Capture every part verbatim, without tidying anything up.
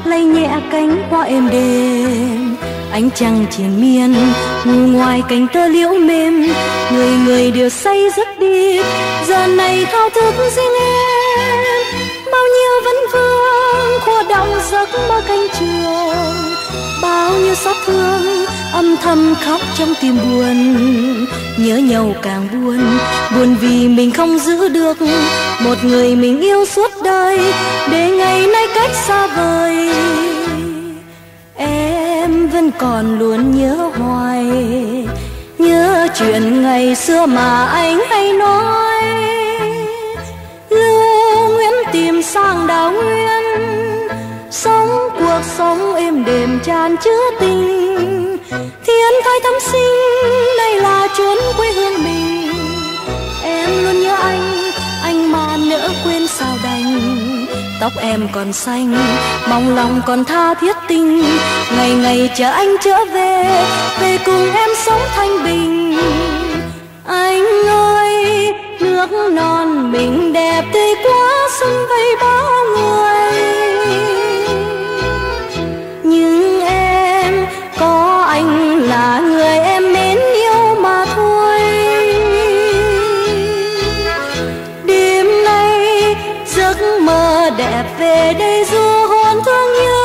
lay nhẹ cánh hoa êm đềm. Ánh trăng triền miên ngủ ngoài cánh tơ liễu mềm, người người đều say giấc đi. Giờ này thao thức riêng em, bao nhiêu vấn vương khua đọng giấc mơ cánh trường. Bao nhiêu xót thương âm thầm khóc trong tim buồn, nhớ nhau càng buồn, buồn vì mình không giữ được một người mình yêu suốt đời, để ngày nay cách xa vời. Em vẫn còn luôn nhớ hoài, nhớ chuyện ngày xưa mà anh hay nói. Lưu Nguyễn tìm sang Đào Nguyên, sống cuộc sống êm đềm tràn chứa tình. Thiên thai thắm sinh, đây là chốn quê hương mình. Em luôn nhớ anh, anh mà nỡ quên sao đành. Tóc em còn xanh, mong lòng còn tha thiết tình. Ngày ngày chờ anh trở về, về cùng em sống thanh bình. Anh ơi, nước non mình đẹp tươi quá, xuân vây bao người. Nhưng em có anh là người em mến yêu mà thôi. Đêm nay giấc mơ đẹp về đây du hồn thương nhớ.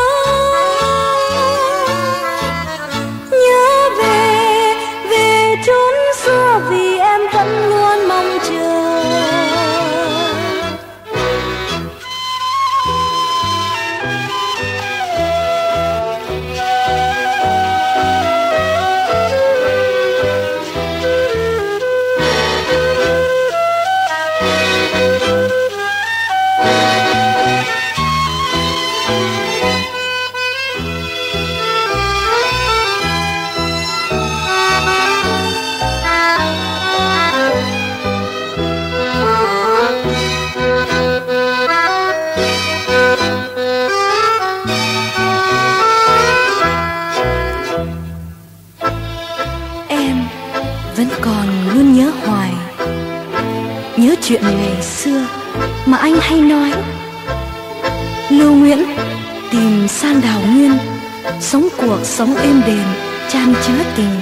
Nhớ về, về chốn xưa vì em vẫn luôn mong chờ. Vẫn còn luôn nhớ hoài, nhớ chuyện ngày xưa mà anh hay nói. Lưu Nguyễn tìm san Đào Nguyên, sống cuộc sống êm đềm chan chứa tình.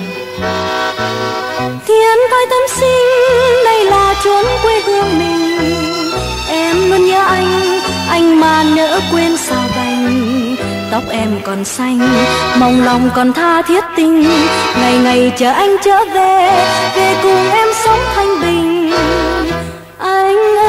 Thiên thai tâm sinh, đây là chốn quê hương mình. Em luôn nhớ anh, anh mà nỡ quên sao đành. Tóc em còn xanh, mong lòng còn tha thiết tình. Ngày ngày chờ anh trở về, về cùng em sống thanh bình. Anh